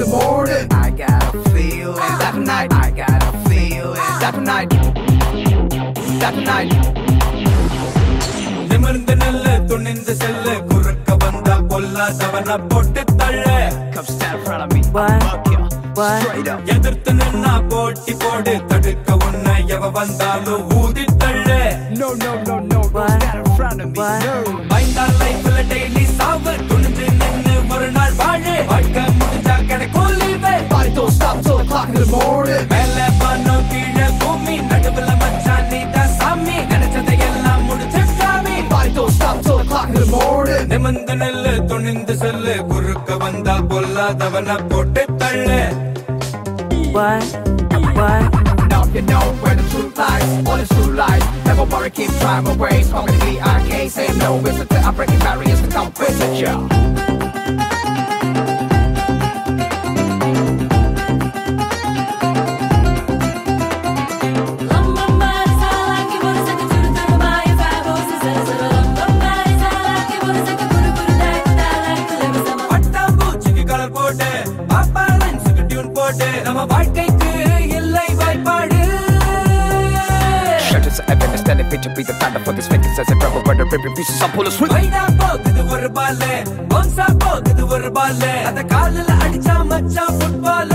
the morning. I got a feeling that night. I got a feeling that night. That night. Nimirinthu Nil துணிந்து செல்லு குறுக்க வந்தா பொல்லாதவன போட்டு தள்ளு. Come stand in front of me. Fuck you. Straight up. எதிர்த்து நின்னா போட்டி போடு தடுக்க உன்னை எவ வந்தாலும் ஊதி தள்ளு. No, no, no, no. Don't stand in front of me. No. பயந்தா லைஃப்ல டெய்லி சாவு துணிஞ்சு நின்னு ஒரு நாள் வாழு. வாழ்க்கை முடிஞ்சா கிடைக்கும் leave. Body don't stop till the clock in the morning. மேல பானோ கீழே பூமி நடுவுல மச்சான் நீதான் சாமி. நினைச்சதை எல்லாம் முடிச்சு சாமி. Body don't stop till the clock in the morning. நிமிர்ந்து நில்லு துணிந்து செல்லு குறுக்க வந்தா பொல்லாதவன போட்டு தள்ளு. Now you know where the truth lies, all the true lies. Never worry, keep trying my ways. Talking to me, I can't say no. It's until I'm breaking barriers to come visit you. நம்ம வாழ்க்கைக்கு இல்லை வாய்ப்பாடு. Shut us up and stand picture be the thunder for this fake says a trouble but the rip pieces I'm pulling sweet. வைனா போகுது ஒரு பால் பொன்சா போகுது ஒரு பால் அத காலில அடிச்சா மச்சான் ஃபுட்பால்.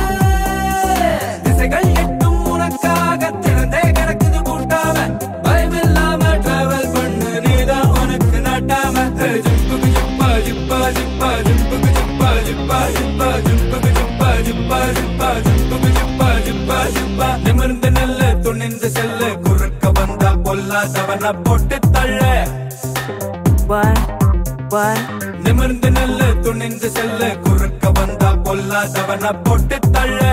திசைகள் எட்டும் உனக்காக திறந்தே கிடக்குது கூட்டாம பயமில்லாம டிராவல் பண்ணு நீதான் உனக்கு நாட்டாம. ஜிப்புக்கு ஜிப்பா ஜிப்பா ஜிப்பா ஜிப்புக்கு ஜிப்பா ஜிப்பா ஜிப்பா ஜிப்புக்கு ஜிப்பா ஜிப்பா ஜிப்பா ஜிப்புக்கு ஜிப்பா ஜிப்பா ஜிப்பா. நிமிர்ந்து நெல்லு துணிந்து செல்லு குறுக்க வந்தா பொல்லாதவன போட்டு தள்ளு. நிமிர்ந்து நெல்லு துணிந்து செல்லு குறுக்க வந்தா பொல்லாதவன போட்டு தள்ளு.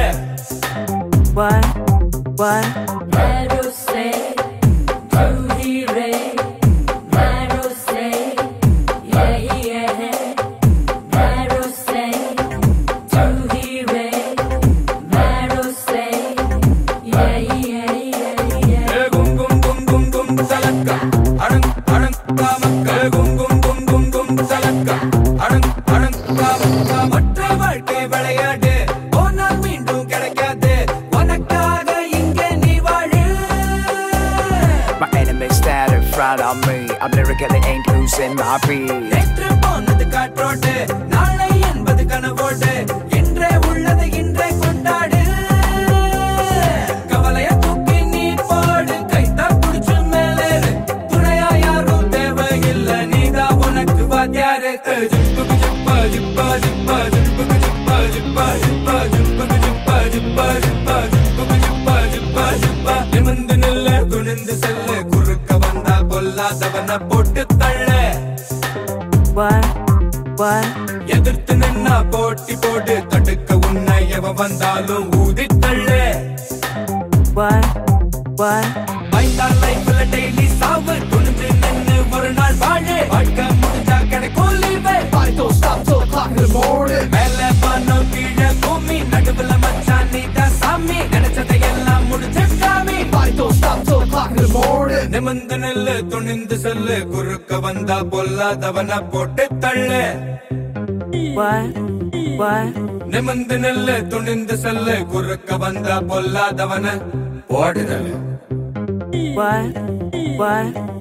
I'm lyrically ain't losing my beat. நேற்று போனது காற்றோடு நாளை என்பது கனவோடு இன்றே உள்ளது இன்றே கொண்டாடு. கவலைய தூக்கி நீ போடு கைத்தா புடிச்சு மேலேறு துணையா யாரும் தேவையில்லை நீதான் உனக்கு வாத்தியாரு. ஜிப்புக்கு ஜிப்பா ஜிப்பா ஜிப்பா ஜிப்புக்கு ஜிப்பா ஜிப்பா ஜிப்பா ஜிப்புக்கு ஜிப்பா ஜிப்பா ஜிப்பா ஜிப்புக்கு ஜிப்பா ஜிப்பா ஜிப்பா. நிமிர்ந்து நில்லு துணிந்து செல்லு குறுக்க வந்தா பொல்லாதவன போட்டு தள்ளு. எதிர்த்து நின்னா போட்டி போடு தடுக்க உன்னை எவ வந்தாலும் ஊதி தள்ளு. பயந்தா லைஃப்ல டெய்லி சாவு துணிஞ்சு நின்னு ஒரு நாள் வாழு. வாழ்க்கை முடிஞ்சா கிடைக்கும் leave. Body don't stop till the clock in the morning. மேல பானோ கீழே பூமி நடுவுல மச்சான் நீதான் சாமி. நினைச்சதை எல்லாம் முடிச்சு சாமி. Body don't stop till the clock in the morning. நிமிர்ந்து நெல்லு துணிந்து செல்லு குறுக்க வந்தா பொல்லாதவன போட்டு தள்ளு. நிமிர்ந்து நெல்லு துணிந்து செல்லு குறுக்க வந்தா பொல்லாதவன போட்டு தள்ளு.